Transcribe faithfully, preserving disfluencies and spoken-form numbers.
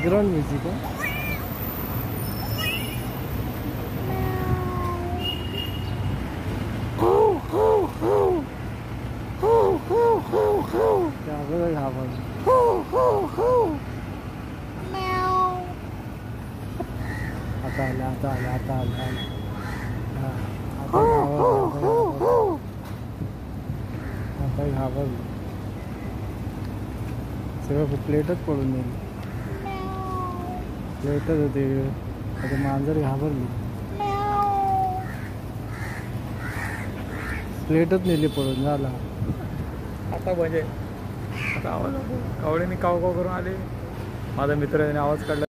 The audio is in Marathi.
बॅकग्राऊंड म्युझिक आहे. अगोदर घाबरली. आता आलं आता आलं आता आलं आलं आता घाबरलं आता घाबरलं सगळं प्लेटच पडून गेली. प्लेटच होते. आता मांजर घाबरली. प्लेटच नेली पडून झाला. आता म्हणजे आता आवाज कावळ्याने काव काव करून आले. माझा मित्र याने आवाज काढला.